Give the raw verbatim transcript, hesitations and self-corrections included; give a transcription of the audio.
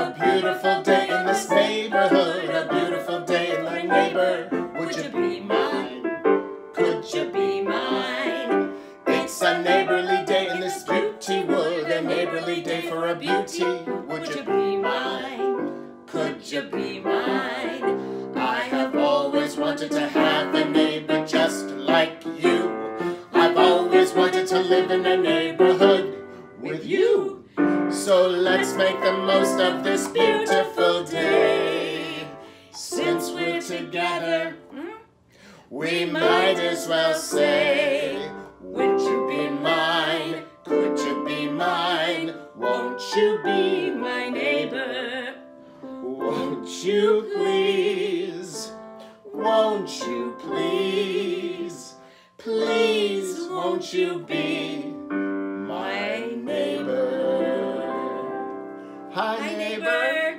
A beautiful day in this neighborhood, a beautiful day in my neighbor. Would you be mine? Could you be mine? It's a neighborly day in this beauty wood, a neighborly day for a beauty. Would you be mine? Could you be mine? I have always wanted to have a neighbor just like you. I've always wanted to live in a neighborhood with you. So let's make the most of this beautiful day. Since we're together, we might as well say, would you be mine? Could you be mine? Won't you be my neighbor? Won't you please? Won't you please? Please, won't you be my neighbor? Hi, neighbor.